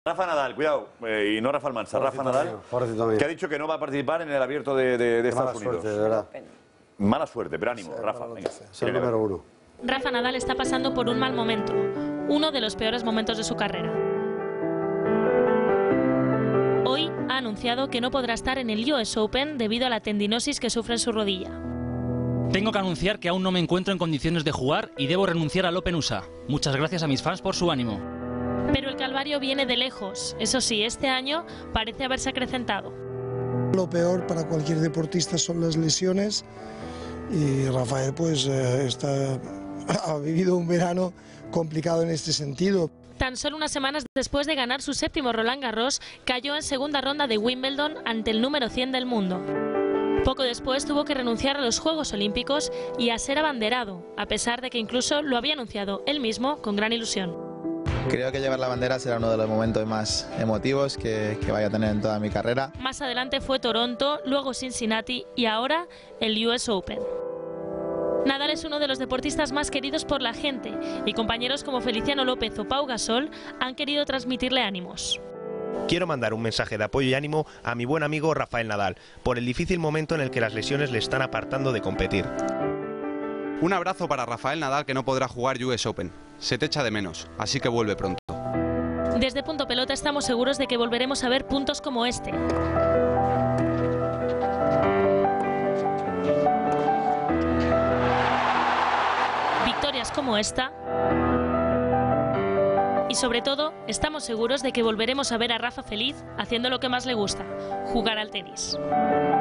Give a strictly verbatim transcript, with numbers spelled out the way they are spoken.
Rafa Nadal, cuidado, eh, y no Rafa Almansa, Rafa Nadal, mío, que ha dicho que no va a participar en el abierto de, de, de Estados Unidos. Mala suerte, de verdad. Mala suerte, pero ánimo, sí, Rafa. Venga, es el número uno. Rafa Nadal está pasando por un mal momento, uno de los peores momentos de su carrera. Hoy ha anunciado que no podrá estar en el U S Open debido a la tendinosis que sufre en su rodilla. Tengo que anunciar que aún no me encuentro en condiciones de jugar y debo renunciar al Open U S A. Muchas gracias a mis fans por su ánimo. Pero el calvario viene de lejos. Eso sí, este año parece haberse acrecentado. Lo peor para cualquier deportista son las lesiones y Rafael pues eh, está, ha vivido un verano complicado en este sentido. Tan solo unas semanas después de ganar su séptimo Roland Garros, cayó en segunda ronda de Wimbledon ante el número cien del mundo. Poco después tuvo que renunciar a los Juegos Olímpicos y a ser abanderado, a pesar de que incluso lo había anunciado él mismo con gran ilusión. Creo que llevar la bandera será uno de los momentos más emotivos que, que vaya a tener en toda mi carrera. Más adelante fue Toronto, luego Cincinnati y ahora el U S Open. Nadal es uno de los deportistas más queridos por la gente y compañeros como Feliciano López o Pau Gasol han querido transmitirle ánimos. Quiero mandar un mensaje de apoyo y ánimo a mi buen amigo Rafael Nadal por el difícil momento en el que las lesiones le están apartando de competir. Un abrazo para Rafael Nadal, que no podrá jugar U S Open. Se te echa de menos, así que vuelve pronto. Desde Punto Pelota estamos seguros de que volveremos a ver puntos como este. Victorias como esta. Y sobre todo, estamos seguros de que volveremos a ver a Rafa feliz haciendo lo que más le gusta, jugar al tenis.